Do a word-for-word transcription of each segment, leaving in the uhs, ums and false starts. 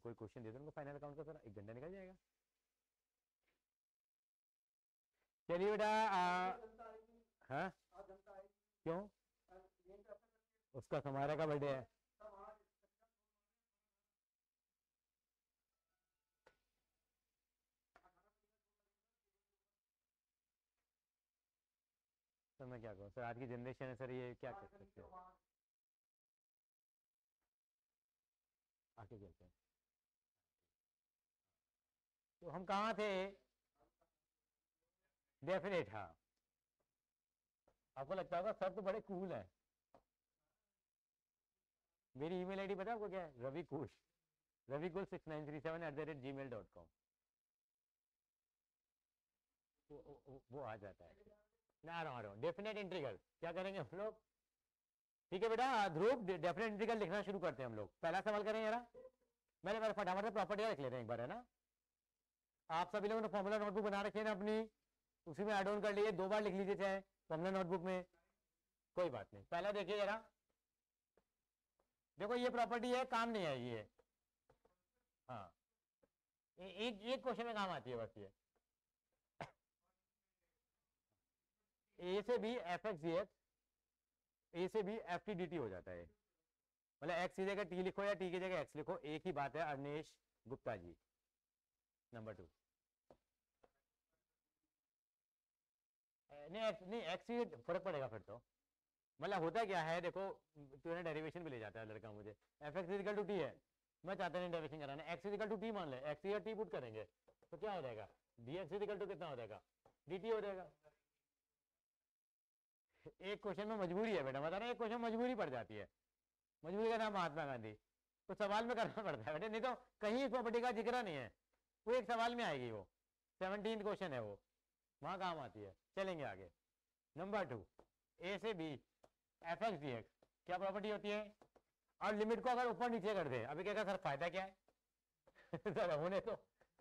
कोई क्वेश्चन दे दो उनको फाइनल अकाउंट का, सर एक घंटा निकल जाएगा। चलिए बेटा, हाँ क्यों, उसका समारा का बर्थडे है। सर मैं क्या कहूँ सर, आज की जनरेशन है सर, ये क्या कर सकते हैं। आगे चलते हैं। तो हम कहाँ थे, डेफिनेट, हाँ। आपको लगता होगा सर तो बड़े कूल है। मेरी ईमेल आईडी पता है आपको क्या है, Ravi Kush, Ravi Kush six nine three seven eight the rate Gmail dot com. वो, वो आ जाता है ना, आ रहा हूँ। डेफिनेट इंटीग्रल क्या करेंगे हम लोग, ठीक है बेटा ध्रुव, डेफिनेट इंटीग्रल लिखना शुरू करते हैं हम लोग। पहला सवाल करें जरा, मैंने फटाफट से प्रॉपर्टी लिख लेते हैं एक बार, है ना। आप सभी लोगों ने फॉर्मूला नोटबुक बना रखी है ना अपनी, उसी में ऐड ऑन कर लीजिए, दो बार लिख लीजिए चाहे फॉर्मूला नोटबुक में, कोई बात नहीं। पहला देखिए जरा, देखो ये प्रॉपर्टी है, काम नहीं आएगी ये, हाँ एक एक क्वेश्चन में काम आती है बस ये। ए से B F X D X, A से B F T D T हो जाता है, मतलब एक्स की जगह टी लिखो या टी की जगह एक्स लिखो, एक ही बात है। Avnesh Gupta ji, number two. नहीं एक्स, नहीं एक्स ही फर्क पड़ेगा फिर तो, मतलब होता क्या है देखो, तूने डेरिवेशन भी ले जाता है लड़का मुझे, F X is equal to T है, मैं चाहता नहीं डेरिवेशन कराना, एक्स इजिकल टू टी मान ले, एक्स या टी पुट करेंगे तो क्या हो जाएगा, डी एक्स इजिकल टू कितना हो जाएगा, डी टी हो जाएगा। एक क्वेश्चन में मजबूरी है बेटा, बता रहे एक क्वेश्चन मजबूरी पड़ जाती है, मजबूरी का नाम महात्मा गांधी, तो सवाल में करना पड़ता है बेटे, नहीं तो कहीं इस प्रॉपर्टी का जिक्र नहीं है, वो एक सवाल में आएगी, वो सेवनटीन क्वेश्चन है वो, वहां काम आती है। चलेंगे आगे, नंबर टू, ए से B F X D X क्या प्रॉपर्टी होती है, और लिमिट को अगर ऊपर नीचे कर दे, अभी क्या सर फायदा क्या है सर होने तो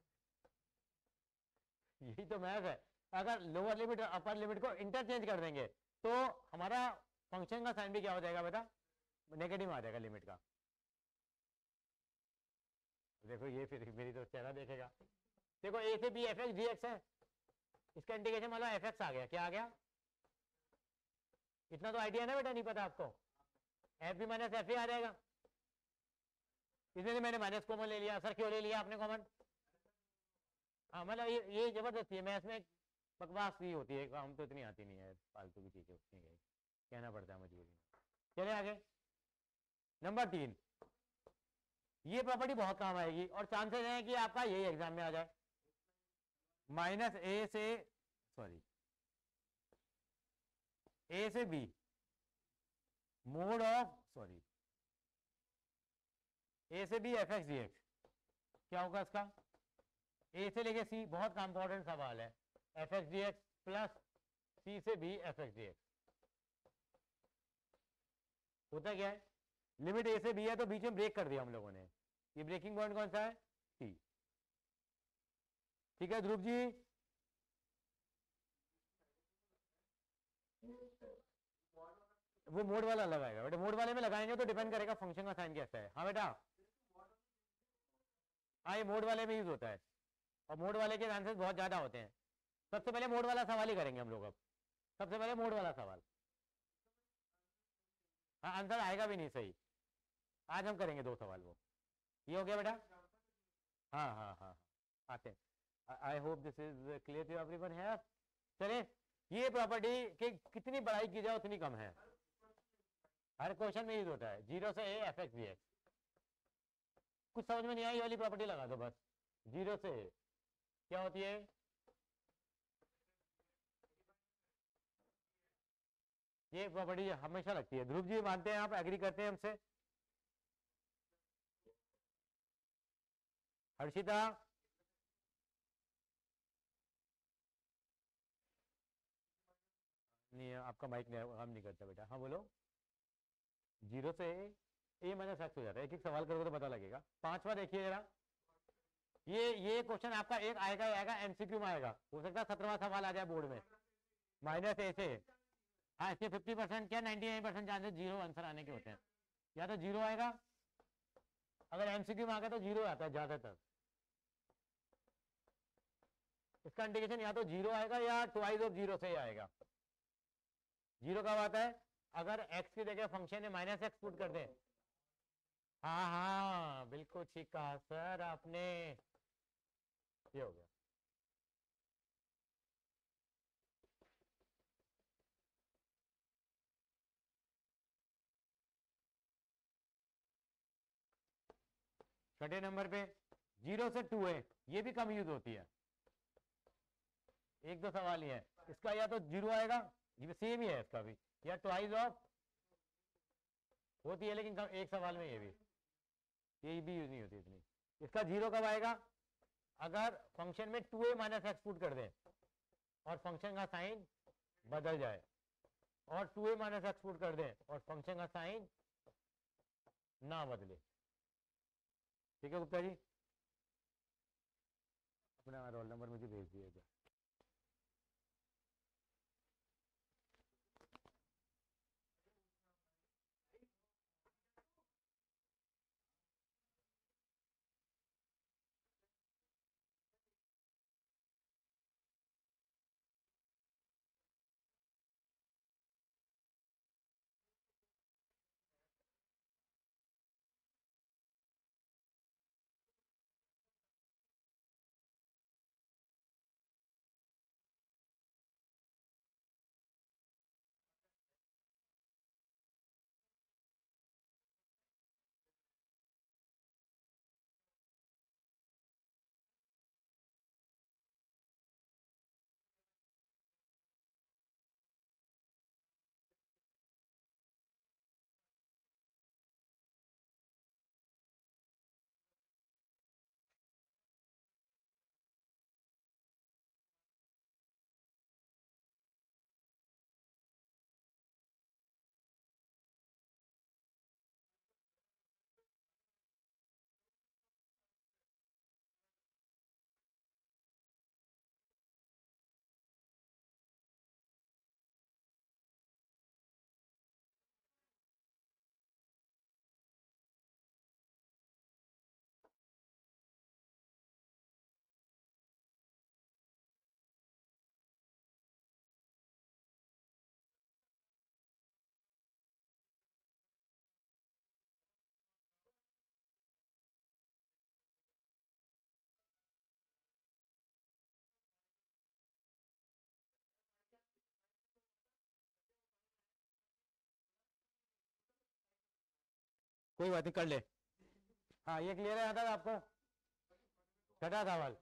यही तो मैथ है, अगर लोअर लिमिट और अपर लिमिट को इंटरचेंज कर देंगे तो हमारा फंक्शन का साइन भी क्या हो जाएगा बेटा, नेगेटिव आ जाएगा लिमिट का। देखो ये फिर मेरी तो चेहरा देखेगा, देखो ए से B F X D X है, इसका इंटीग्रेशन मतलब एफ एक्स आ गया, क्या आ गया, इतना तो आइडिया ना बेटा, नहीं पता आपको, F B minus F A आ जाएगा, इसमें मैंने माइनस कॉमन ले लिया, सर क्यों ले लिया आपने कॉमन, हाँ मतलब ये ये जबरदस्ती है, मैं इसमें बकवास ही होती है, हम तो इतनी आती नहीं है, फालतू की चीजें होती है, कहना पड़ता है मजबूरी में। चले आगे, नंबर तीन, ये प्रॉपर्टी बहुत काम आएगी और चांसेस हैं कि आपका यही एग्जाम में आ जाए, माइनस ए से सॉरी ए से B mod of sorry A से B F X D X क्या होगा इसका, ए से लेके सी, बहुत इंपॉर्टेंट सवाल है, F X D x plus C से B F X D X होता क्या है, लिमिट ए से बी है तो बीच में ब्रेक कर दिया हम लोगों ने, ये ब्रेकिंग पॉइंट कौन सा है, सी, ठीक है ध्रुव जी। वो मोड वाला लगाएगा बेटा, मोड वाले में लगाएंगे तो डिपेंड करेगा फंक्शन का साइन कैसा है, हाँ बेटा, हाँ ये मोड वाले में यूज होता है, और मोड वाले के आंसर बहुत ज्यादा होते हैं। सबसे पहले मोड वाला सवाल ही करेंगे हम लोग अब, सबसे पहले मोड वाला सवाल, हाँ आंसर आएगा भी नहीं सही, आज हम करेंगे दो सवाल, वो ये हो गया बेटा, हाँ हाँ हाँ हाँ आते हैं, I hope this is clear to everyone है। चले, ये प्रॉपर्टी कि कितनी बढ़ाई की जाए उतनी कम है, हर क्वेश्चन में यूज होता है, जीरो से A F X D X, कुछ समझ में नहीं आई वाली प्रॉपर्टी लगा दो बस, जीरो से ए क्या होती है, ये प्रॉपर्टी हमेशा लगती है, ध्रुव जी मानते हैं, आप एग्री करते हैं हमसे, हर्षिता नहीं, आपका माइक नहीं, हम नहीं करते बेटा, हाँ बोलो, जीरो से ए माइनस एक्स हो जाता है, एक एक सवाल करोगे तो पता लगेगा। पांचवा देखिए जरा, ये ये क्वेश्चन आपका एक आएगा आएगा एमसीक्यू में आएगा, हो सकता है सत्रहवां सवाल आ जाए बोर्ड में, माइनस ए से, हाँ इसके फिफ्टी परसेंट क्या ninety nine percent chances zero answer आने के होते हैं, या तो जीरो आएगा अगर एमसीक्यू में आ गया तो जीरो आता है ज्यादातर। इसका इंडिकेशन या तो जीरो आएगा या ट्वाइस ऑफ जीरो से ही आएगा। जीरो कब आता है? अगर एक्स की जगह फंक्शन में माइनस एक्स पुट कर दें। हाँ हाँ बिल्कुल ठीक कहा सर आपने, ये हो गया। छठे नंबर पे जीरो से टू है, ये भी कम यूज होती है, एक दो सवाल ही है इसका, या तो जीरो आएगा, ये सेम ही है इसका भी, या ट्वाइस ऑफ होती है लेकिन कम, एक सवाल में ये भी, ये भी यूज नहीं होती इतनी। इसका जीरो कब आएगा? अगर फंक्शन में two A minus X put कर दें और फंक्शन का साइन बदल जाए, और two A minus X put कर दें और फंक्शन का साइन ना बदले। ठीक है गुप्ता जी, अपना रोल नंबर मुझे भेज दिएगा। कोई बात नहीं, कर ले। हाँ ये क्लियर है, आता है आपको? छठा सवाल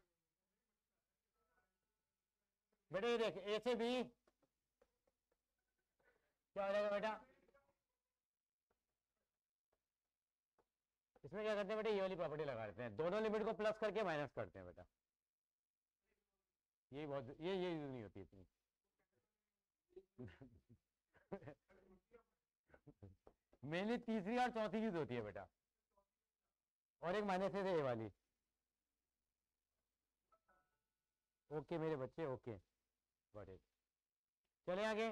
बेटे, ये देख, ए से बी क्या हो जाएगा बेटा? इसमें क्या करते हैं बेटा, ये वाली प्रॉपर्टी लगा देते हैं, दोनों लिमिट को प्लस करके माइनस करते हैं बेटा। ये बहुत, ये ये यूज नहीं होती इतनी। मेनली तीसरी और चौथी यूज होती है बेटा, और एक माइनस है ये वाली। ओके मेरे बच्चे, ओके बड़े, चले आगे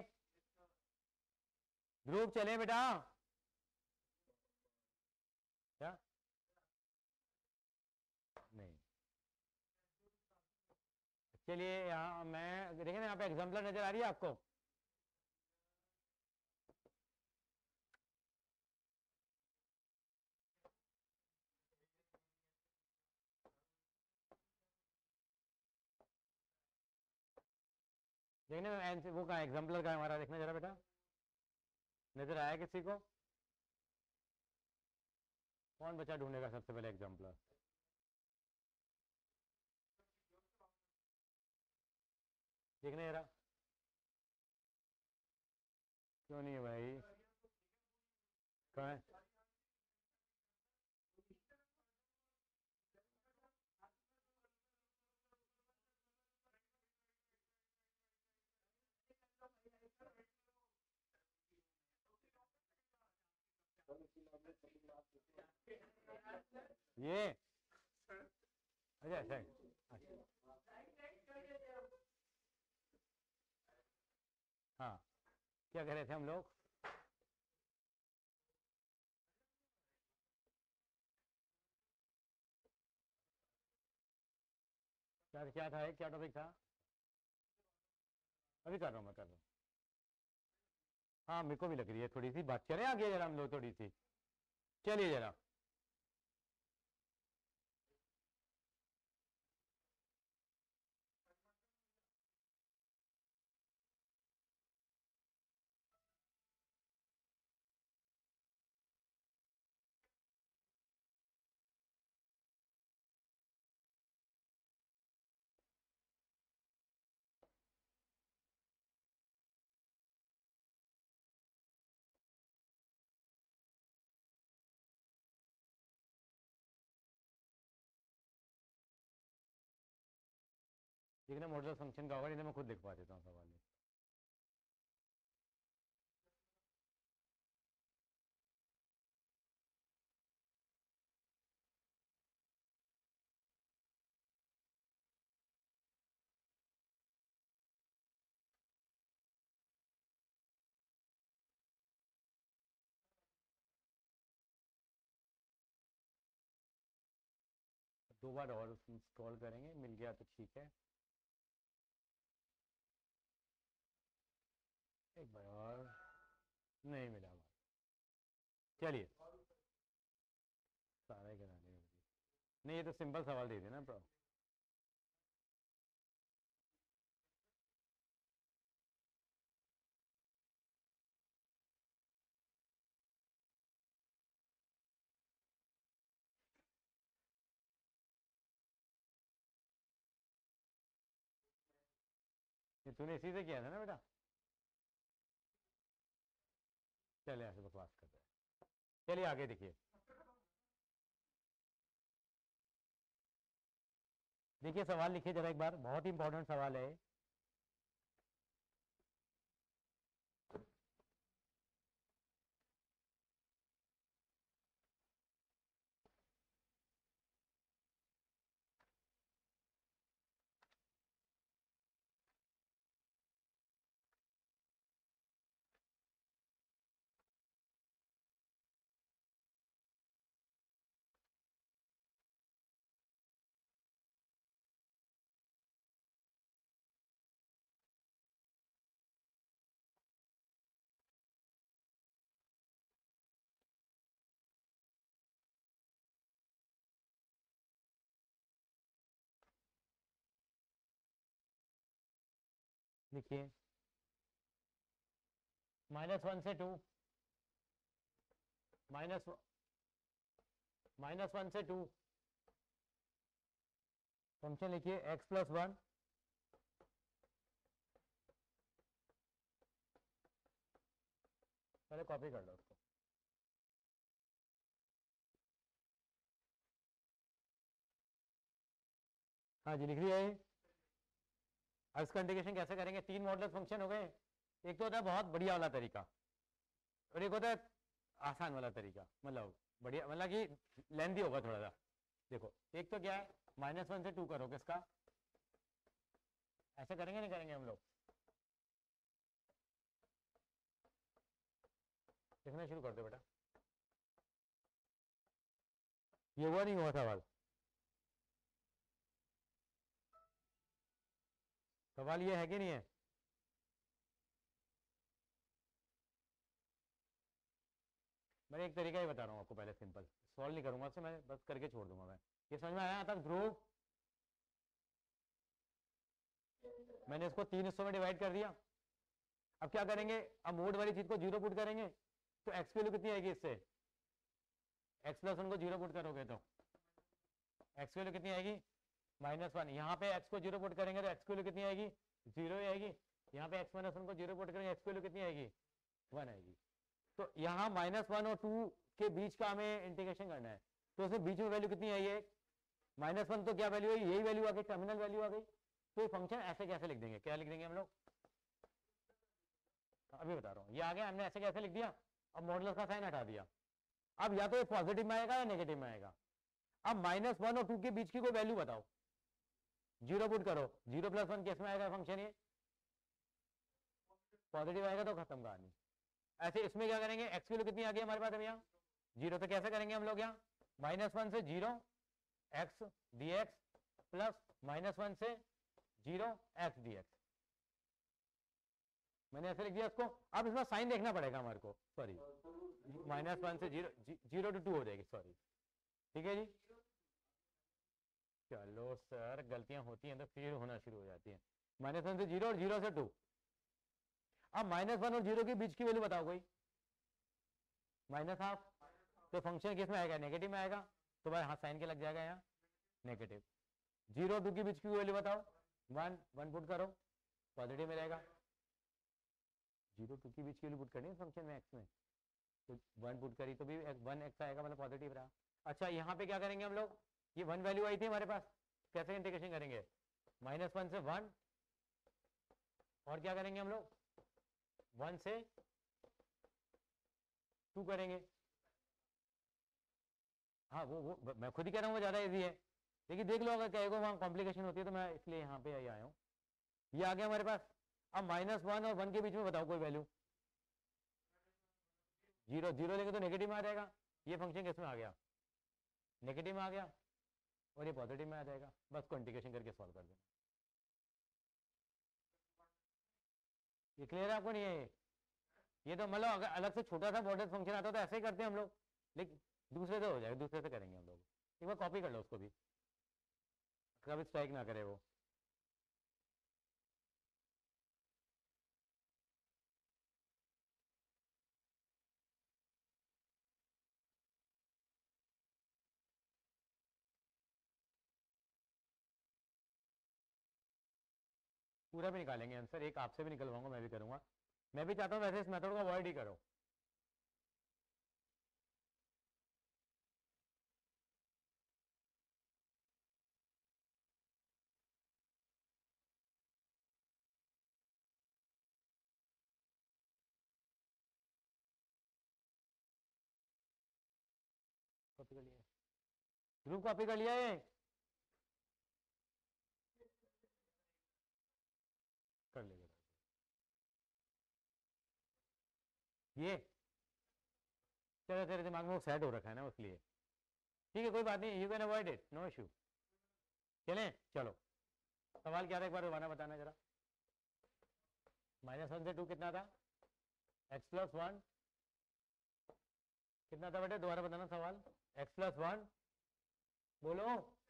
ध्रुव, चले बेटा। क्या नहीं, चलिए यहाँ मैं देखें ना, यहाँ पे एग्जाम्पलर नजर आ रही है आपको? देखने वो कहाँ एग्जाम्पलर का है हमारा, देखना जरा बेटा, नजर आया किसी को? कौन बच्चा ढूंढेगा सबसे पहले एग्जाम्पलर? देखने जरा, क्यों नहीं है भाई, कहाँ है? ये अच्छा अच्छा, हाँ क्या कह रहे थे हम लोग? यार क्या था, क्या टॉपिक था? अभी कर रहा हूँ, मैं कर रहा हूँ। हाँ मेरे को भी लग रही है थोड़ी सी बात करें आगे जरा हम लोग थोड़ी सी, चलिए जरा। देखना मॉडल फंक्शन का होगा, नहीं तो मैं खुद लिखवा देता हूँ सवाल। दो बार और इंस्टॉल करेंगे, मिल गया तो ठीक है। एक बार और नहीं मिला हमारा, चलिए सारे कराने नहीं, ये तो सिंपल सवाल दे देना प्रो। ये तूने इसी से किया था ना बेटा? चले ऐसे बकवास करते हैं, चलिए आगे देखिए। देखिए सवाल लिखिए जरा एक बार, बहुत ही इंपॉर्टेंट सवाल है। देखिए माइनस वन से टू, माइनस माइनस वन से टू फंक्शन लिखिए एक्स प्लस वन पहले कॉपी कर लो उसको। हाँ जी लिख लिया है। अब इसका इंटीग्रेशन कैसे करेंगे? तीन मॉडल फंक्शन हो गए, एक तो होता है बहुत बढ़िया वाला तरीका और एक होता है आसान वाला तरीका, मतलब बढ़िया मतलब कि लेंथी होगा थोड़ा सा। देखो एक तो क्या है, माइनस वन से टू करो किसका, ऐसे करेंगे नहीं करेंगे हम लोग? लिखना शुरू कर दो बेटा, ये हुआ नहीं हुआ सवाल? सवाल ये है कि नहीं है? मैं एक तरीका ही बता रहा हूँ आपको, पहले सिंपल सॉल्व नहीं करूंगा, मैं बस करके छोड़ दूंगा। मैं ये समझ में आया तक ध्रुव? मैंने इसको तीन हिस्सों में डिवाइड कर दिया। अब क्या करेंगे, अब मोड वाली चीज को जीरो पुट करेंगे तो एक्स की वैल्यू कितनी आएगी इससे? एक्स प्लस वन को जीरो पुट करोगे तो एक्स की वैल्यू कितनी आएगी? Minus one. यहाँ पे एक्स को जीरो पुट करेंगे तो एक्स की वैल्यू कितनी आएगी? जीरो ही आएगी। यहाँ पे एक्स माइनस वन को जीरो पुट करेंगे एक्स की वैल्यू कितनी आएगी? वन आएगी। तो यहाँ माइनस वन और टू के बीच का हमें इंटीग्रेशन करना है, तो उसमें बीच में वैल्यू कितनी आई है? Minus one. तो क्या वैल्यू है? यही वैल्यू आ गई, टर्मिनल वैल्यू आ गई। तो फंक्शन ऐसे कैसे लिख देंगे, क्या लिख देंगे हम लोग? अभी बता रहा हूँ, ये आ गया, हमने ऐसे कैसे लिख दिया। अब मॉडुलस का साइन हटा दिया। अब या तो ये पॉजिटिव में आएगा या नेगेटिव में आएगा। अब माइनस वन और टू के बीच की कोई वैल्यू बताओ, जीरो पुट करो, जीरो प्लस वन किस में आएगा फंक्शन? ये पॉजिटिव आएगा तो खत्म कहानी। ऐसे इसमें क्या करेंगे, एक्स की वैल्यू कितनी आ गई हमारे पास? अब यहाँ जीरो, तो कैसे करेंगे हम लोग? यहाँ माइनस वन से zero x D x plus minus one से जीरो एक्स डी एक्स, मैंने ऐसे लिख दिया इसको। अब इसमें साइन देखना पड़ेगा हमारे को, सॉरी माइनस वन से जीरो जीरो टू टू हो जाएगी, सॉरी ठीक है जी। चलो सर गलतियां होती हैं तो फिर होना शुरू हो जाती हैं। माइनस वन से जीरो और जीरो से टू। अब माइनस वन और जीरो के बीच की वैल्यू बताओ कोई, माइनस हाफ, तो फंक्शन किस में आएगा, नेगेटिव में आएगा, तो भाई हाँ साइन के लग जाएगा यहाँ नेगेटिव। जीरो टू के बीच की वैल्यू बताओ, वन, वन पुट करो पॉजिटिव में रहेगा। जीरो टू के बीच की वैल्यू पुट करनी है फंक्शन में एक्स में, तो वन पुट करी तो भी वन एक्स आएगा, मतलब पॉजिटिव रहा। अच्छा यहाँ पे क्या करेंगे हम लोग, ये वन वैल्यू आई थी हमारे पास, कैसे इंटीग्रेशन करेंगे, माइनस वन से वन, और क्या करेंगे हम लोग, वन से टू करेंगे। हाँ वो वो मैं खुद ही कह रहा हूँ वो ज्यादा इजी है, लेकिन देख लो अगर कहीं को वहाँ कॉम्प्लिकेशन होती है तो मैं इसलिए यहाँ पे आया हूँ। ये आ गया हमारे पास। अब माइनस वन और वन के बीच में बताओ कोई वैल्यू, जीरो, जीरो लेंगे तो नेगेटिव में आ जाएगा। ये फंक्शन किस में आ गया, नेगेटिव में आ गया, और ये पॉजिटिव में आ जाएगा। बस को इंटीग्रेशन करके सॉल्व कर देना। ये क्लियर है आपको नहीं है? ये तो मतलब अगर अलग से छोटा सा मॉडल फंक्शन आता तो ऐसे ही करते हैं हम लोग, लेकिन दूसरे से हो जाएगा, दूसरे से करेंगे हम लोग। एक बार कॉपी कर लो उसको भी, कभी स्ट्राइक ना करे वो। पूरा भी निकालेंगे आंसर, एक आपसे भी निकलवाऊंगा, मैं भी करूंगा। मैं भी चाहता हूँ वैसे इस मेथड को अवॉइड ही करो। कॉपी कर लिया, ग्रुप कॉपी कर लिया है, कर लेगा ये। चलो तेरे दिमाग में वो सेट हो रखा है ना इसलिए, ठीक है कोई बात नहीं, you can avoid it, no issue. चलें चलो, सवाल क्या था एक बार दोबारा बताना जरा। माइनस वन से टू कितना था, एक्स प्लस वन कितना था बेटे, दोबारा बताना सवाल। एक्स प्लस वन बोलो,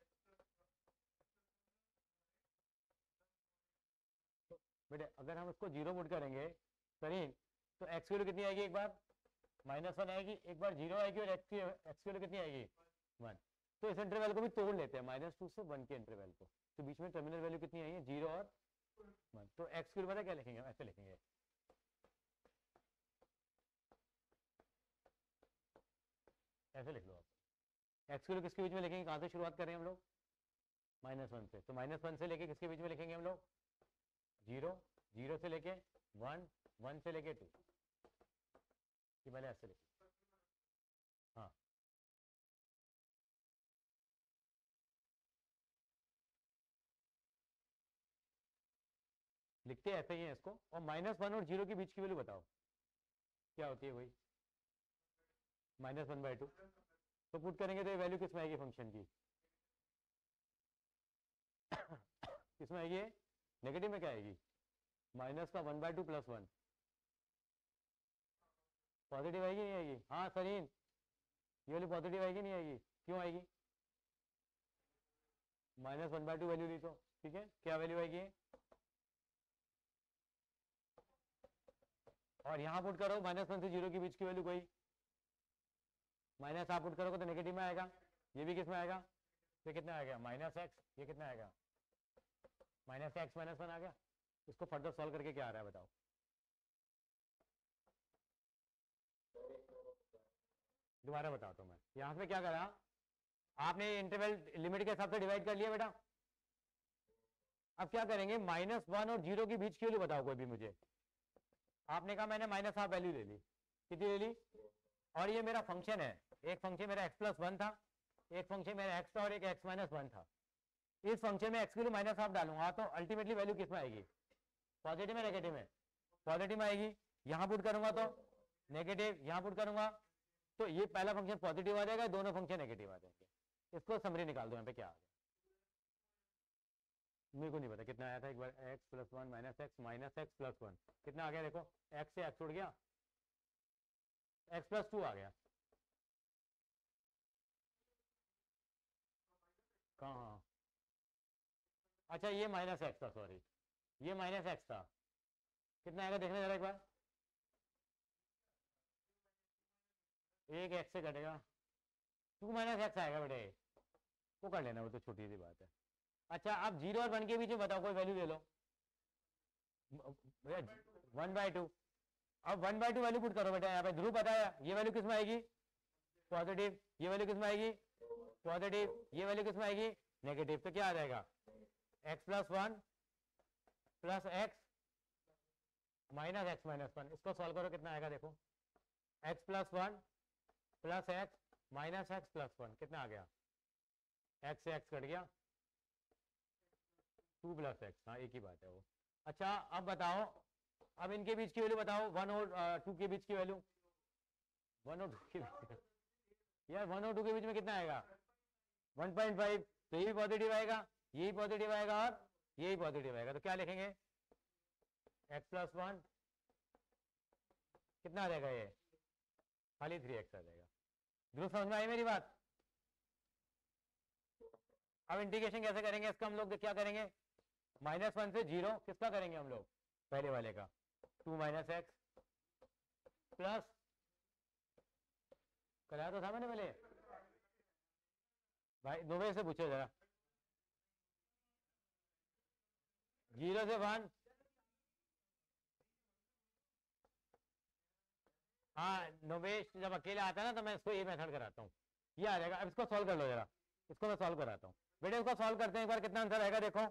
तो बेटे अगर हम उसको जीरो पुट करेंगे सरीन, तो एक्स की वैल्यू कितनी आएगी, एक बार माइनस वन आएगी, एक बार जीरो आएगी, और एक्स की एक्स की वैल्यू कितनी आएगी, वन। तो इस इंटरवल को भी तोड़ लेते हैं, माइनस टू से वन के इंटरवल को, तो बीच में टर्मिनल वैल्यू कितनी आई है, जीरो और वन। तो एक्स की वैल्यू पता क्या लिखेंगे, ऐसे लिखेंगे, ऐसे लिख लो आप। एक्स की वैल्यू किसके बीच में लिखेंगे, कहाँ से शुरुआत करें हम लोग, माइनस वन से, तो माइनस वन से लेके किसके बीच में लिखेंगे हम लोग, जीरो, जीरो से लेके वन, वन से लेके टू, ये पहले ऐसे लिखे। हाँ लिखते ऐसे ही है इसको। और माइनस वन और जीरो के बीच की वैल्यू बताओ क्या होती है, वही माइनस वन बाई टू। तो पुट करेंगे तो ये वैल्यू किस में आएगी फंक्शन की, किस में आएगी, नेगेटिव में क्या आएगी, माइनस का one by two plus one, positive आएगी नहीं आएगी, हाँ सरीन ये वाली पॉजिटिव आएगी नहीं आएगी, क्यों आएगी, minus one by two value ली तो, ठीक है क्या वैल्यू आएगी, और यहाँ पुट करो माइनस वन से जीरो के बीच की वैल्यू कोई, माइनस आप पुट करोगे तो नेगेटिव में आएगा, ये भी किस में आएगा, ये कितना आएगा, माइनस एक्स, ये कितना आएगा, माइनस एक्स माइनस वन आ गया। इसको फर्दर सॉल्व करके क्या आ रहा है बताओ, दोबारा बताता हूँ मैं। यहाँ पे क्या करा आपने, इंटरवल लिमिट के हिसाब से डिवाइड कर लिया बेटा। अब क्या करेंगे, माइनस वन और जीरो के बीच की वैल्यू बताओ कोई भी मुझे। आपने कहा मैंने माइनस हाफ वैल्यू ले ली, कितनी ले ली, और ये मेरा फंक्शन है, एक फंक्शन मेरा एक्स प्लस वन था, एक फंक्शन मेरा एक्स था, और एक एक्स माइनस वन था। इस फंक्शन में एक्स के लिए माइनस हाफ डालूंगा तो अल्टीमेटली वैल्यू किस में आएगी, पॉजिटिव में नेगेटिव में, पॉजिटिव में आएगी। यहाँ पुट करूंगा तो नेगेटिव, यहाँ पुट करूंगा तो ये पहला फंक्शन पॉजिटिव आ जाएगा, दोनों फंक्शन नेगेटिव आ जाएंगे। इसको समरी निकाल दो यहाँ पे क्या आ गया, मेरे को नहीं पता कितना आया था, एक बार x plus one minus x minus x plus one कितना आ गया, देखो एक्स से एक्स उड़ गया, एक्स प्लस टू आ गया। कहाँ, अच्छा ये माइनस एक्स था, सॉरी ये माइनस एक्स था, कितना आएगा देखने जरा एक बार, एक एक्स से कटेगा, टू माइनस एक्स आएगा बेटे, वो कर लेना, वो तो छोटी सी बात है। अच्छा आप जीरो और वन के बीच में बताओ कोई वैल्यू ले लो, वन बाई टू, अब one by two value put करो बेटा यहाँ पे, ध्रुव बताया ये वैल्यू किस में आएगी पॉजिटिव, ये वैल्यू किस में आएगी पॉजिटिव, ये वैल्यू किस में आएगी नेगेटिव, तो क्या आ जाएगा x plus one plus x minus x minus one, इसको सॉल्व करो कितना आएगा देखो, x plus one plus x minus x plus one कितना आ गया, एक्स से एक्स कट गया, टू प्लस एक्स, हाँ एक ही बात है वो। अच्छा अब बताओ, अब इनके बीच की वैल्यू बताओ, वन और टू के बीच की वैल्यू, वन और टू के बीच यार, वन और टू के बीच में कितना आएगा वन पॉइंट फाइव, तो ये भी पॉजिटिव आएगा, यही पॉजिटिव आएगा और यही पॉजिटिव आएगा, तो क्या लिखेंगे एक्स प्लस वन कितना आ जाएगा, ये खाली थ्री एक्स आ जाएगा। ध्रुव समझ में आई मेरी बात? अब इंटीग्रेशन कैसे करेंगे इसका, हम लोग क्या करेंगे, माइनस वन से जीरो किसका करेंगे हम लोग, पहले वाले का, टू माइनस एक्स प्लस, कराया तो था मैंने पहले, भाई दो बजे से पूछो जरा, जीरो से वन, हाँ नोवेश जब अकेला आता है ना तो मैं इसको ये मेथड कराता हूँ, ये आ जाएगा। अब इसको सॉल्व कर लो जरा, इसको मैं सॉल्व कराता हूँ बेटे, इसको सॉल्व करते हैं एक बार, कितना आंसर आएगा देखो,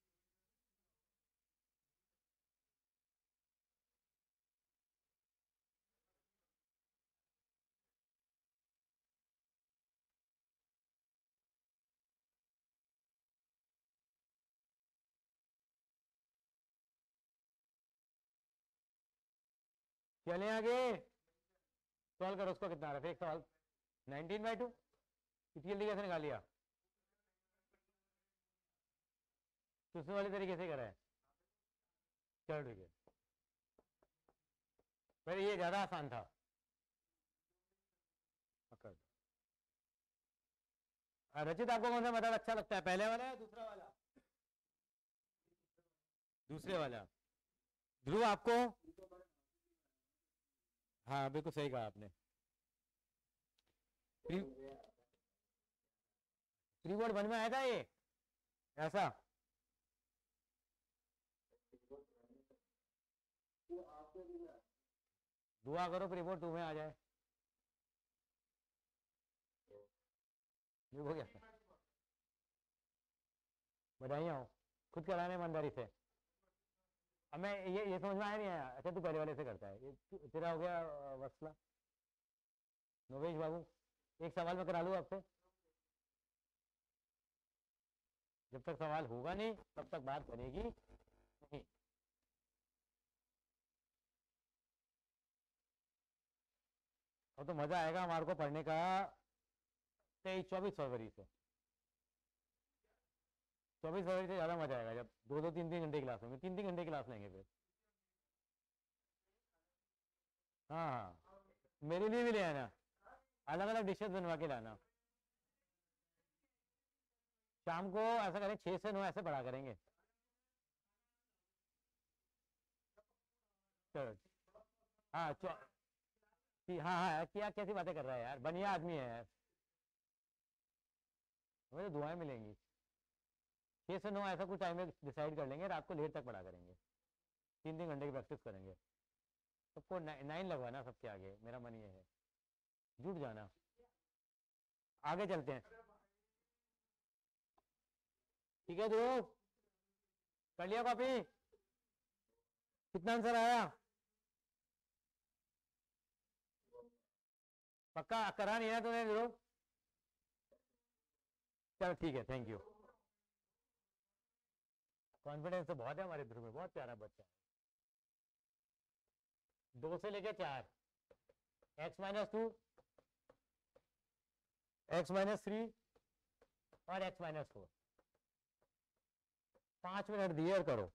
चले आगे सॉल्व करो, उसको कितना आ रहा है, एक सवाल नाइनटीन बाई टू, इतनी जल्दी कैसे निकाल लिया, दूसरे वाले तरीके से करा है, चलो ठीक है, फिर ये ज्यादा आसान था, कर दो। रचित आपको कौन सा मेथड अच्छा लगता है, पहले वाला या दूसरा वाला, दूसरे वाला, ध्रुव आपको, हाँ बिल्कुल सही कहा आपने, प्री बोर्ड वन में आया था ये ऐसा, दुआ करो प्री बोर्ड टू में आ जाए, हो गया बधाइयाँ हो, खुद कराने ईमानदारी से। अब मैं ये ये समझ में आया नहीं आया, अच्छा तू पहले वाले से करता है, ये तेरा हो गया वसला, नोवेश बाबू एक सवाल मैं करा लूँ आपसे, जब तक सवाल होगा नहीं तब तक बात बनेगी नहीं, और तो मजा आएगा हमारे को पढ़ने का तेईस चौबीस फरवरी से, चौबीस फरवरी से ज़्यादा मजा आएगा, जब दो दो तीन तीन घंटे क्लास होंगे, तीन तीन घंटे क्लास लेंगे फिर, हाँ हाँ मेरे लिए भी ले आना, अलग अलग डिशेस बनवा के लाना, शाम को ऐसा करें छः से नौ ऐसे पढ़ा करेंगे, चलो हाँ चौ हाँ हाँ क्या कैसी बातें कर रहा है यार, बढ़िया आदमी है यार, हमें तो दुआएं मिलेंगी, छः से नौ ऐसा कुछ टाइम में डिसाइड कर लेंगे, रात को लेट तक पढ़ा करेंगे, तीन तीन घंटे की प्रैक्टिस करेंगे, सबको नाइन लगवाना सबके आगे, मेरा मन ये है, जुट जाना, आगे चलते हैं, ठीक है ध्रुव कर लिया कॉपी, कितना आंसर आया, पक्का करा नहीं है तूने ध्रुव, चलो ठीक है थैंक यू, कॉन्फिडेंस तो बहुत है हमारे ध्रुव में, बहुत प्यारा बच्चा है, दो से लेके चार, x minus two, x minus three और एक्स माइनस फोर, पांच मिनट दियर करो।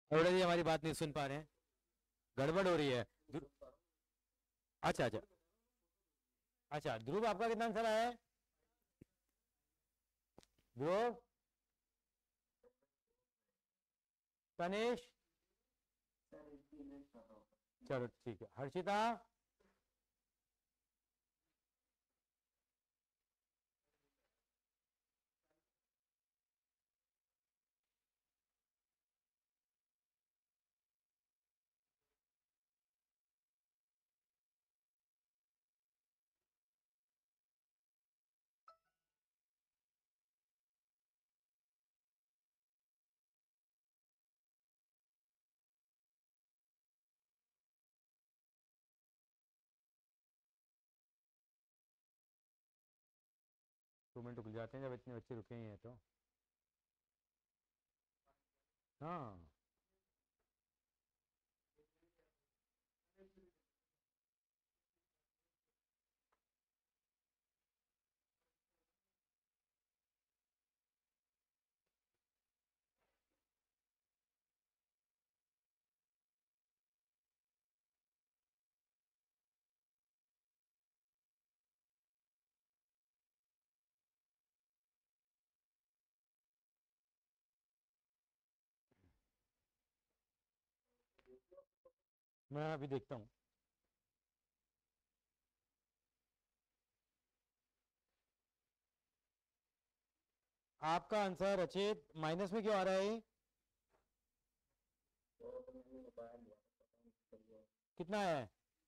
अरोड़ा जी हमारी बात नहीं सुन पा रहे हैं, गड़बड़ हो रही है। ध्रु- अच्छा अच्छा अच्छा, ध्रुव आपका कितना आंसर आया है? ध्रुव, तनिष, चलो ठीक है, हर्षिता, दो मिनट रुक जाते हैं जब इतने बच्चे रुके ही हैं तो। हाँ, मैं अभी देखता हूँ। आपका आंसर अचेत माइनस में क्यों आ रहा है ये? कितना है?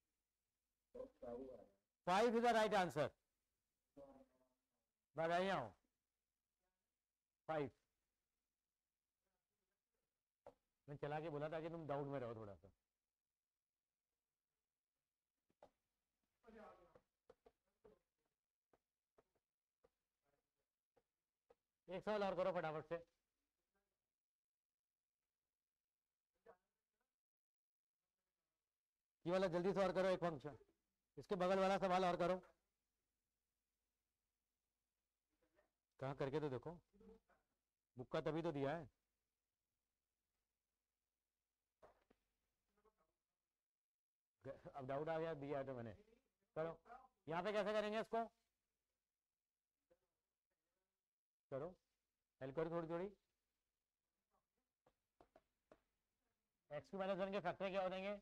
Five is the right answer. बधाइयाँ हो। फाइव। मैं चला के बोला था कि तुम डाउट में रहो थोड़ा सा। एक सवाल और करो फटाफट से। ये वाला जल्दी से और करो, एक फंक्शन इसके बगल वाला सवाल और करो। कहाँ करके तो देखो, बुक का तभी तो दिया है। अब डाउट आ गया, दिया है तो मैंने। करो, यहाँ पे कैसे करेंगे इसको? करो, हेल्प करो थोड़ी थोड़ी। एक्स की माइनस वन के फैक्टर क्या हो देंगे?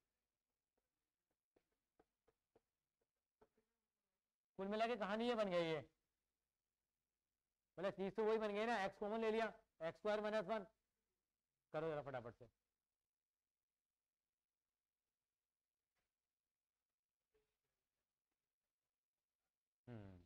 कुल मिला के कहानी ये बन गई है, मतलब चीज तो वही बन गई ना, एक्स कॉमन ले लिया, एक्स स्क्वायर माइनस वन। करो जरा फटाफट से। हम्म,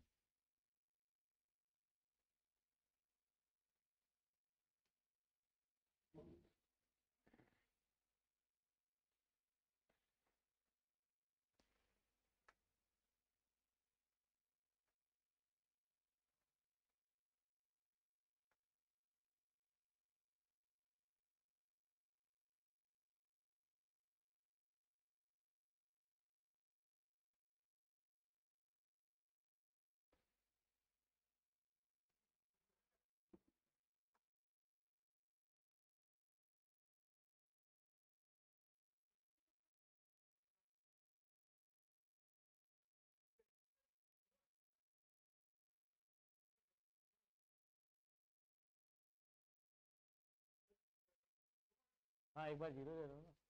हाँ एक बार जीरो दे दो ना।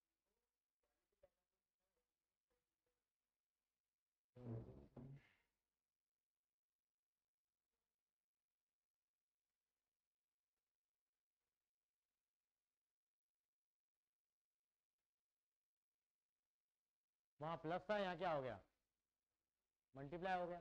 वहाँ प्लस था, यहाँ क्या हो गया? मल्टीप्लाई हो गया।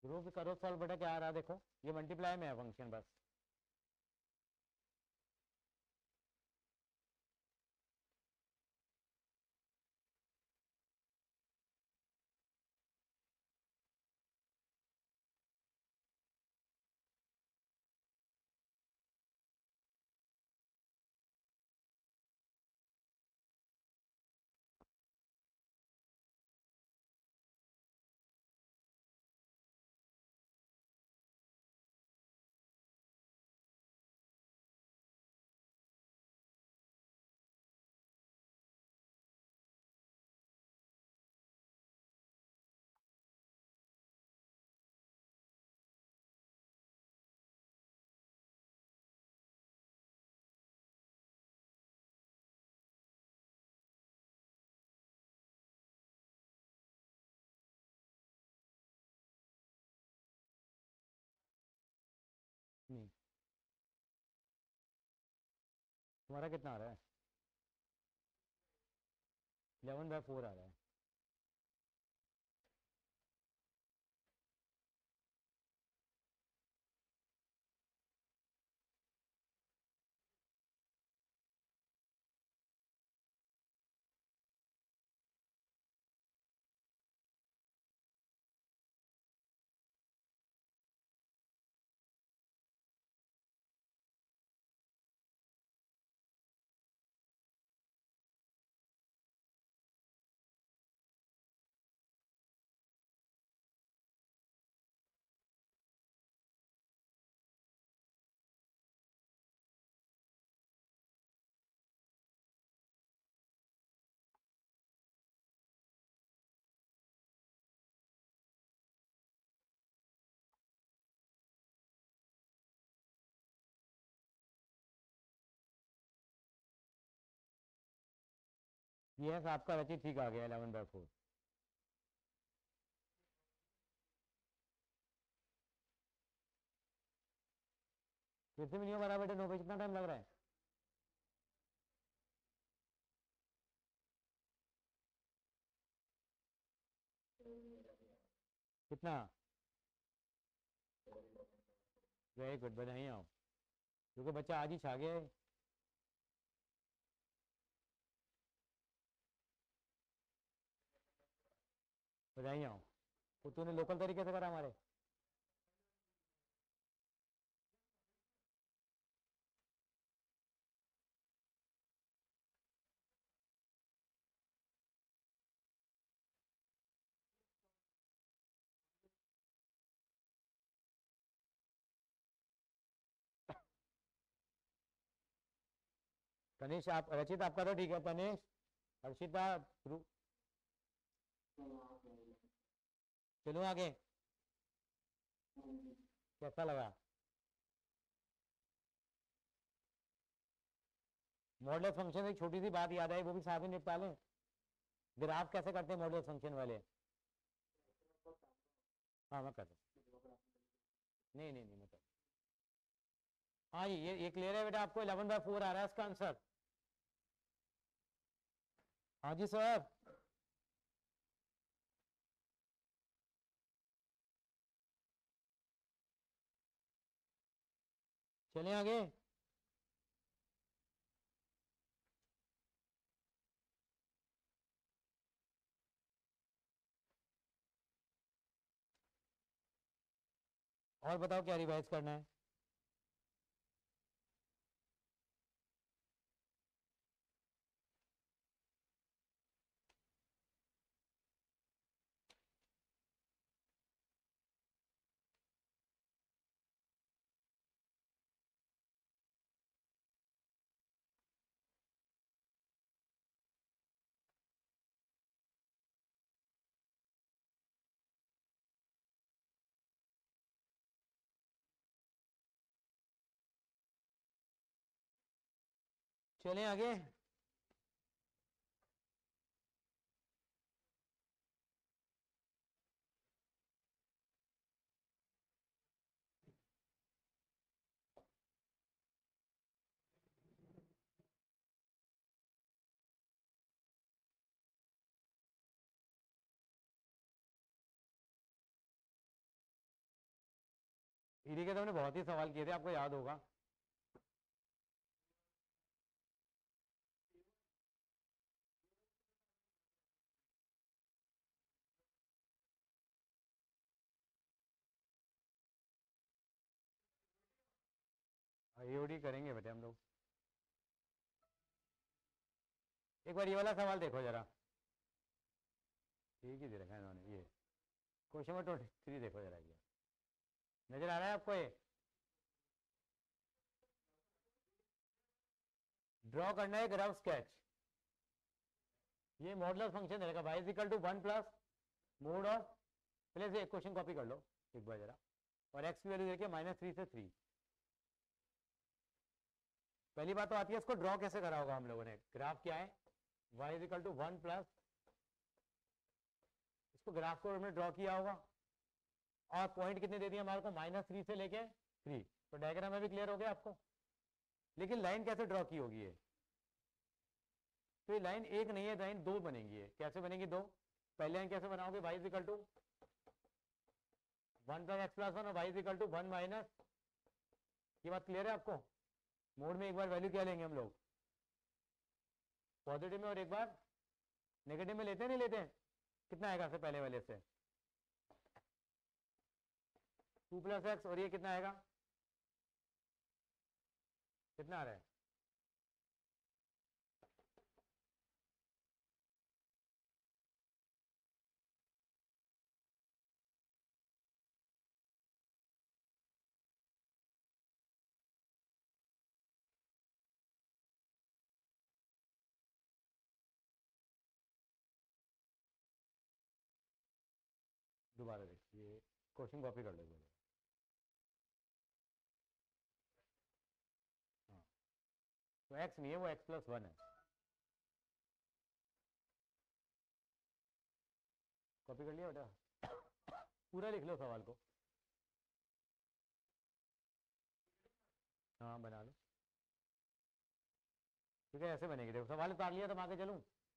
ग्रुप करो सॉल्व बेटा, क्या आ रहा है देखो, ये मल्टीप्लाई में है फंक्शन बस। नहीं, तुम्हारा कितना आ रहा है? इलेवन बाय फोर आ रहा है। यस, आपका रचित ठीक आ गया, इलेवन बाय फोर। फिर से भी नहीं हो बराबर बेटे, नौ पे कितना टाइम लग रहा है? कितना? वेरी गुड, बधाई आओ, क्योंकि बच्चा आज ही छा गया है। बधाई आओ, तो तूने लोकल तरीके से करा हमारे। तनिष आप, रचित आपका तो ठीक है, तनिष, हर्षिता, ध्रुव, चलो आगे। कैसा लगा? मॉडुलस फंक्शन एक छोटी सी बात याद आई, वो भी साथ में निपटा लें। ग्राफ कैसे करते हैं मॉडुलस फंक्शन वाले? हाँ मैं करता हूँ। नहीं नहीं नहीं मैं करता। हाँ ये ये क्लियर है बेटा, आपको इलेवन बाय फोर आ रहा है इसका आंसर। हाँ जी सर। चलें आगे। और बताओ क्या रिवाइज करना है? चलें आगे। थ्री के तो हमने बहुत ही सवाल किए थे, आपको याद होगा। एओडी करेंगे बेटे हम लोग। एक बार ये वाला सवाल देखो जरा, ठीक ही दे रखा है इन्होंने। ये क्वेश्चन नंबर ट्वेंटी थ्री देखो जरा, ये नजर आ रहा है आपको? ये ड्रॉ करना है ग्राफ स्केच। ये मॉडुलस फंक्शन रहेगा y is equal to one plus mod of, पहले से एक क्वेश्चन कॉपी कर लो एक बार जरा, और एक्स की वैल्यू देखिए माइनस थ्री से थ्री। पहली बात तो आती है इसको ड्रॉ कैसे करा होगा हम लोगों ने। ग्राफ क्या है, y is equal to one plus, इसको ग्राफ को हमने ड्रॉ किया होगा, और पॉइंट कितने दे दिए हमारे को, माइनस थ्री से लेके थ्री। तो डायग्राम में भी क्लियर हो गया आपको। लेकिन लाइन कैसे ड्रॉ की होगी ये, तो ये लाइन एक नहीं है, लाइन दो बनेंगी। है कैसे बनेगी दो? पहले लाइन कैसे बनाओगे, y is equal to one plus x plus one और y is equal to one minus, ये बात क्लियर है आपको? मोड में एक बार वैल्यू क्या लेंगे हम लोग, पॉजिटिव में, और एक बार नेगेटिव में लेते हैं नहीं लेते हैं? कितना आएगा से पहले वाले से, टू प्लस एक्स, और ये कितना आएगा, कितना आ रहा है, दोबारा देखिए क्वेश्चन कॉपी कर लो। हाँ तो एक्स नहीं है, वो एक्स प्लस वन है। कॉपी कर लिया बेटा? पूरा लिख लो सवाल को। हाँ बना लो, ठीक है, ऐसे बनेगी। देखो सवाल उतार लिया तो मैं आगे चलूँ।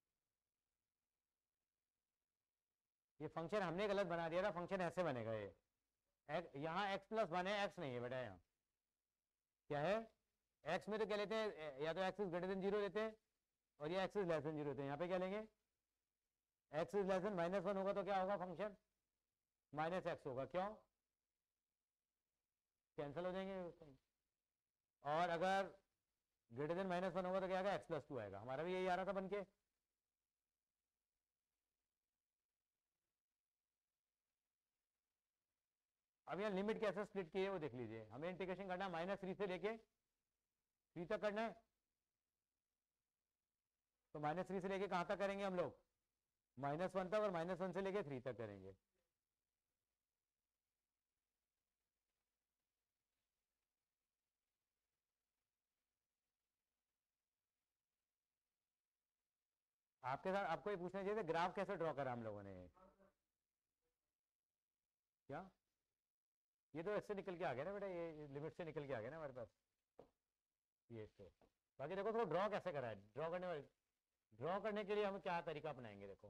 ये फंक्शन हमने गलत बना दिया था, फंक्शन ऐसे बनेगा ये, यहाँ एक्स प्लस वन है, एक्स नहीं है बेटा, यहाँ क्या है, एक्स में तो क्या लेते हैं, या तो x is greater than zero लेते हैं, और ये x is less than zero लेते हैं। यहाँ पे क्या लेंगे, x is less than minus one होगा तो क्या होगा फंक्शन, माइनस एक्स होगा। क्यों, कैंसिल हो जाएंगे। और अगर ग्रेटर देन माइनस वन होगा तो क्या आएगा, एक्स प्लस टू आएगा। हमारा भी यही आ रहा था बन के। अब यहाँ लिमिट कैसे स्प्लिट की है वो देख लीजिए। हमें इंटीग्रेशन करना है माइनस थ्री से लेके थ्री तक करना है, तो माइनस थ्री से लेके कहां तक करेंगे हम लोग, माइनस वन तक, और माइनस वन से लेके थ्री तक करेंगे। आपके साथ आपको ये पूछना चाहिए ग्राफ कैसे ड्रॉ करा हम लोगों ने, क्या ये तो इससे निकल के आ गया ना बेटा, ये लिमिट से निकल के आ गया ना हमारे पास ये। तो बाकी देखो थोड़ा ड्रॉ कैसे करा है, ड्रॉ करने वाले, ड्रॉ करने के लिए हम क्या तरीका अपनाएंगे। देखो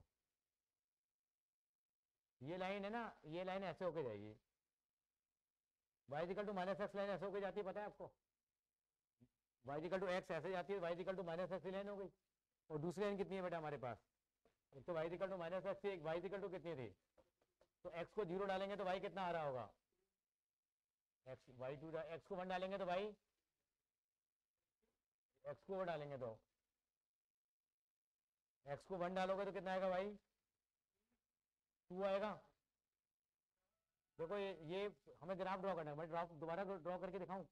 ये लाइन है ना, ये लाइन ऐसे होके जाएगी, y equal to minus x line ऐसे होके जाती है, पता है आपको, वाई इक्वल टू एक्स ऐसे जाती है, y equal to minus x line हो गई। और दूसरी लाइन कितनी है बेटा हमारे पास, एक तो y equal to minus x थी, एक वाई इक्वल टू कितनी थी, तो एक्स को जीरो डालेंगे तो वाई कितना आ रहा होगा, एक्स वाई टू, एक्स को वन डालेंगे तो वाई, एक्स को वन डालेंगे तो एक्स को वन डालोगे तो कितना आएगा, वाई टू आएगा। देखो ये ये हमें ग्राफ ड्रॉ करना है, मैं ड्रॉ दोबारा ड्रॉ करके दिखाऊं।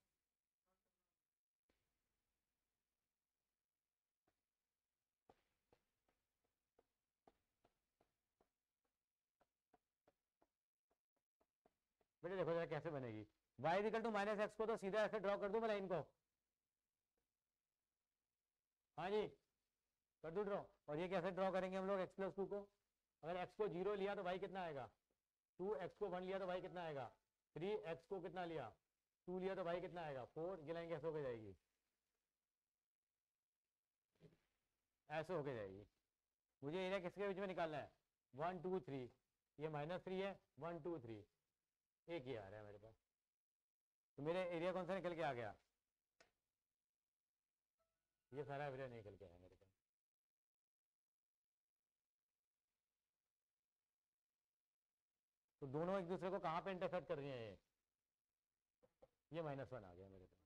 बेटे देखो जरा कैसे बनेगी, y equal to minus x को तो सीधा ऐसे ड्रॉ कर दूं मैं लाइन को, हाँ जी कर दूं ड्रॉ। और ये कैसे ड्रॉ करेंगे हम लोग, एक्स प्लस टू को, अगर एक्स को जीरो लिया तो y कितना आएगा, टू, एक्स को वन लिया तो y कितना आएगा थ्री, एक्स को कितना लिया टू लिया तो y कितना आएगा फोर। ये लाइन कैसे होके जाएगी, ऐसे होके जाएगी। मुझे एरिया किसके बीच में निकालना है, वन टू थ्री, ये माइनस थ्री है, वन टू थ्री, एक ही आ रहा है मेरे पास। तो मेरे एरिया कौन सा निकल के आ गया, ये सारा एरिया निकल के आया मेरे को। तो दोनों एक दूसरे को कहाँ पे इंटरसेक्ट कर रही हैं, ये ये माइनस वन आ गया मेरे को।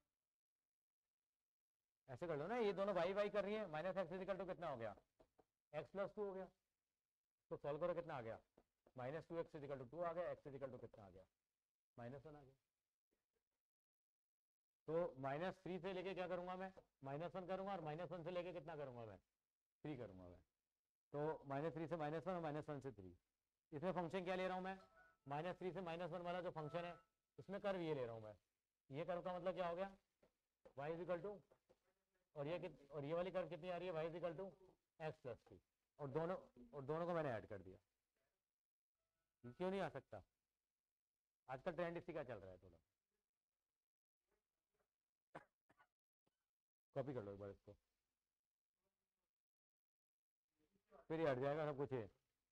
ऐसे कर लो ना, ये दोनों वाई वाई कर रही है, माइनस एक्स इजिकल टू कितना हो गया, एक्स प्लस टू हो गया। तो सॉल्व करो कितना आ गया, minus two x is equal to two आ गया, एक्स इजिकल टू कितना आ गया, माइनस वन आ गया। तो माइनस थ्री से लेके क्या करूंगा मैं, माइनस वन करूंगा, और माइनस वन से लेके कितना करूंगा मैं, थ्री करूंगा मैं। तो माइनस थ्री से माइनस वन और माइनस वन से थ्री। इसमें फंक्शन क्या ले रहा हूँ मैं, माइनस थ्री से माइनस वन वाला जो फंक्शन है उसमें कर्व ये ले रहा हूँ मैं। ये कर्व का मतलब क्या हो गया, y इज इक्वल टू, और ये कित, और ये वाली कर्व कितनी आ रही है, y is equal to x plus three, और दोनों और दोनों को मैंने ऐड कर दिया। क्यों नहीं आ सकता, आजकल ट्रेंड इसी का चल रहा है। थोड़ा कॉपी कर लो एक बार इसको, फिर ये हट जाएगा सब कुछ है।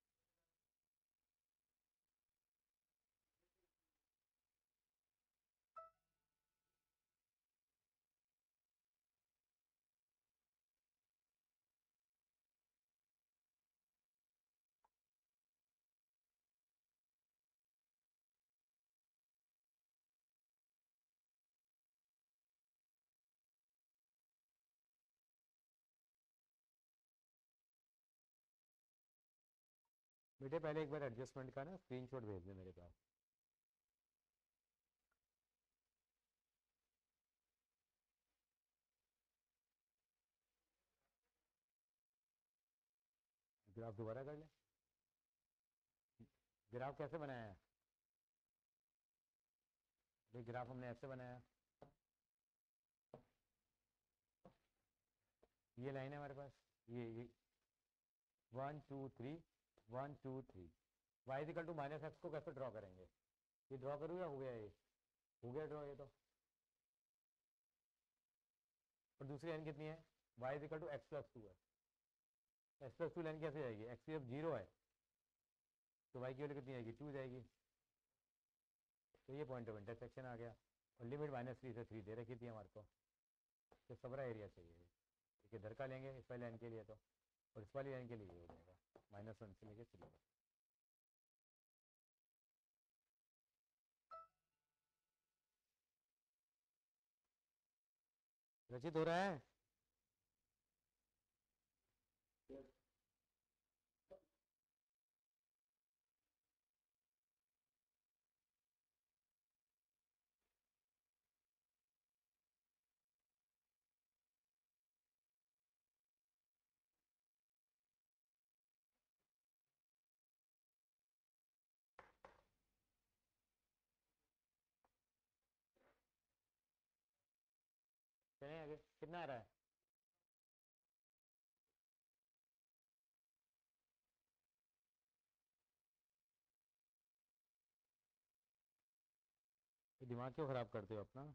बेटे पहले एक बार एडजस्टमेंट का ना स्क्रीनशॉट भेज दे मेरे पास। ग्राफ दोबारा कर ले, ग्राफ कैसे बनाया है, भाई ग्राफ हमने ऐसे बनाया, ये लाइन है हमारे पास, ये ये one two three one two three. Y equal to minus x को कैसे ड्रॉ करेंगे, ये ड्रॉ करूँ या हो गया, ये हो गया ड्रॉ ये तो। और दूसरी लाइन कितनी है, y equal to x plus two है, एक्स प्लस टू लाइन कैसे जाएगी, एक्स जब जीरो है तो वाई की वैल्यू कितनी आएगी, टू जाएगी। तो ये पॉइंट ऑफ इंटरसेक्शन आ गया, और लिमिट माइनस थ्री से थ्री दे रखी थी हमारे को। तो सबरा एरिया चाहिए, ठीक है, इधर का लेंगे इस वाली लाइन के लिए तो, और इस वाली लाइन के लिए ये हो जाएगा माइनस वन से लेके थ्री। रचित हो रहा है, चलें आगे, कितना आ रहा है, दिमाग क्यों खराब करते हो अपना।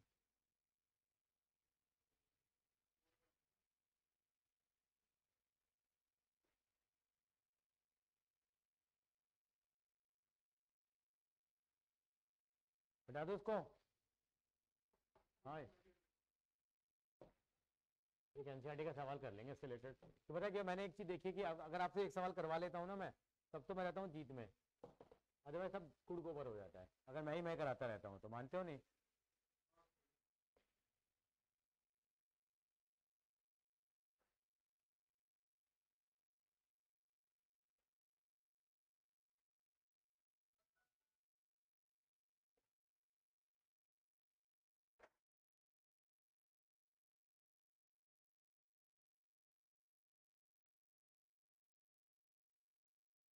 बता दो उसको, हाँ एक एनसीईआरटी का सवाल कर लेंगे इससे रिलेटेड। तो पता क्या, मैंने एक चीज देखी कि अगर आपसे एक सवाल करवा लेता हूँ ना मैं, तब तो मैं रहता हूँ जीत में, अदरवाइज सब कुड़ गोबर हो जाता है अगर मैं ही मैं कराता रहता हूँ तो, मानते हो नहीं।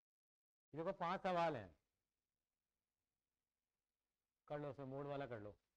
ये देखो पांच सवाल हैं, कर लो उसमें मोड वाला कर लो।